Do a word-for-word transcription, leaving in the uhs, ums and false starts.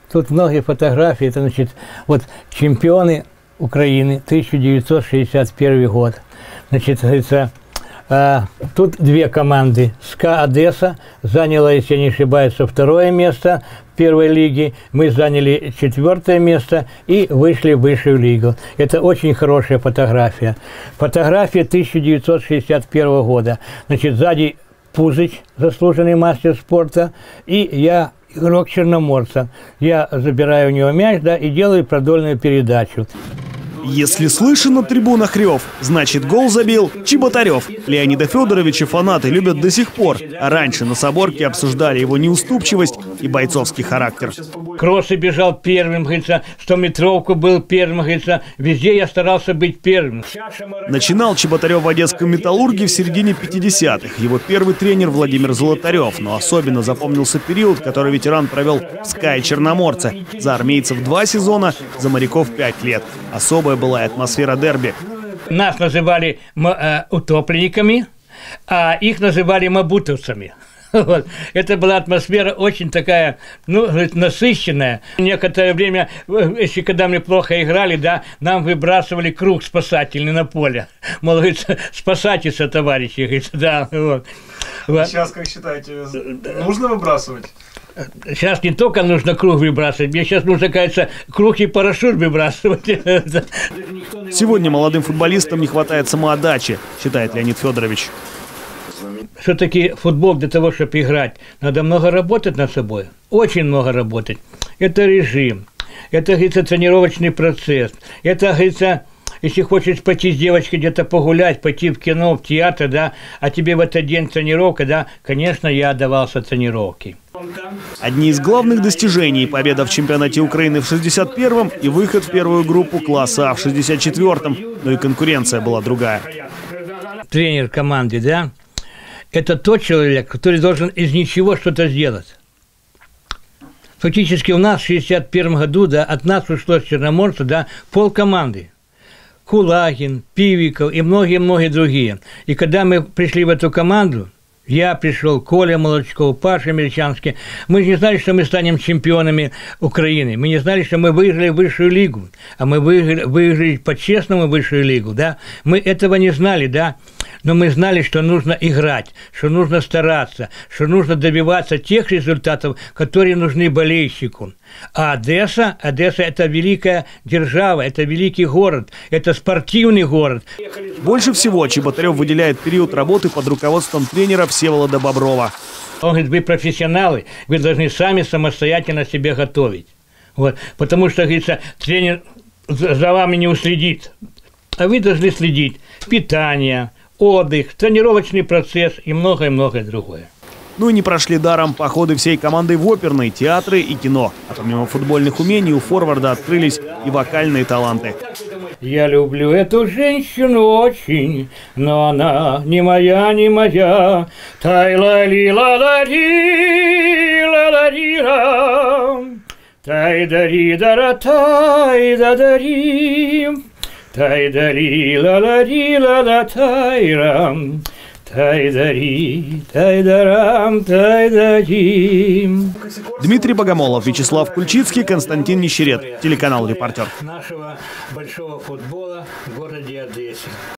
Тут многие фотографии, это, значит, вот чемпионы Украины, тысяча девятьсот шестьдесят первый год. Значит, говорится, э, тут две команды. СКА Одесса заняла, если я не ошибаюсь, второе место первой лиги. Мы заняли четвертое место и вышли в высшую лигу. Это очень хорошая фотография. Фотография тысяча девятьсот шестьдесят первого года. Значит, сзади Пузыч, заслуженный мастер спорта, и я игрок Черноморца. Я забираю у него мяч, да, и делаю продольную передачу. Если слышен на трибунах рев, значит гол забил Чеботарев. Леонида Федоровича фанаты любят до сих пор. А раньше на Соборке обсуждали его неуступчивость и бойцовский характер. Кроссы бежал первым, говорится, стометровку был первым, говорится, везде я старался быть первым. Начинал Чеботарев в одесском «Металлурге» в середине пятидесятых. Его первый тренер Владимир Золотарев. Но особенно запомнился период, который ветеран провел в СКА и Черноморце. За армейцев два сезона, за моряков пять лет. Особая была атмосфера дерби. Нас называли э, утопленниками, а их называли мабутовцами. Вот. Это была атмосфера очень такая, ну, насыщенная. Некоторое время, если когда мы плохо играли, да, нам выбрасывали круг спасательный на поле. Мол, говорит, спасайтесь, товарищи. Говорит, да, вот. Сейчас, как считаете, нужно выбрасывать? Сейчас не только нужно круг выбрасывать, мне сейчас нужно, кажется, круг и парашют выбрасывать. Сегодня молодым футболистам не хватает самоотдачи, считает Леонид Федорович. Все-таки футбол для того, чтобы играть, надо много работать над собой, очень много работать. Это режим, это, говорится, тренировочный процесс, это, говорится, если хочешь пойти с девочкой где-то погулять, пойти в кино, в театр, да, а тебе в этот день тренировка, да, конечно, я отдавался тренировке. Одни из главных достижений – победа в чемпионате Украины в шестьдесят первом и выход в первую группу класса А в шестьдесят четвёртом, но и конкуренция была другая. Тренер команды, да, это тот человек, который должен из ничего что-то сделать. Фактически у нас в шестьдесят первом году, да, от нас ушло с Черноморца, да, полкоманды. Кулагин, Пивиков и многие-многие другие. И когда мы пришли в эту команду, я пришел, Коля Молочков, Паша Мельчанский, мы не знали, что мы станем чемпионами Украины. Мы не знали, что мы выиграли высшую лигу. А мы выиграли, выиграли по-честному высшую лигу, да. Мы этого не знали, да. Но мы знали, что нужно играть, что нужно стараться, что нужно добиваться тех результатов, которые нужны болельщику. А Одесса, Одесса – это великая держава, это великий город, это спортивный город. Больше всего Чеботарев выделяет период работы под руководством тренера Всеволода Боброва. Он говорит, вы профессионалы, вы должны сами самостоятельно себя готовить. Вот. Потому что, говорится, тренер за вами не уследит, а вы должны следить. Питание, отдых, тренировочный процесс и многое-многое другое. Ну и не прошли даром походы всей команды в оперные, театры и кино. А помимо футбольных умений у форварда открылись и вокальные таланты. Я люблю эту женщину очень, но она не моя, не моя. Тай-ла-ли-ла-ла-ри, ла-ла-ри-ра. Тай-да-ри-да-ра, тай-да-да-ри. Тай-да-ри, ла-ла-ри, ла-ла-тай-рам. Тай-да-ри, тай-да-рам, тай-да-рим. Дмитрий Богомолов, Вячеслав Кульчицкий, Константин Нищерет. Телеканал «Репортер». Нашего большого футбола в городе Одессе.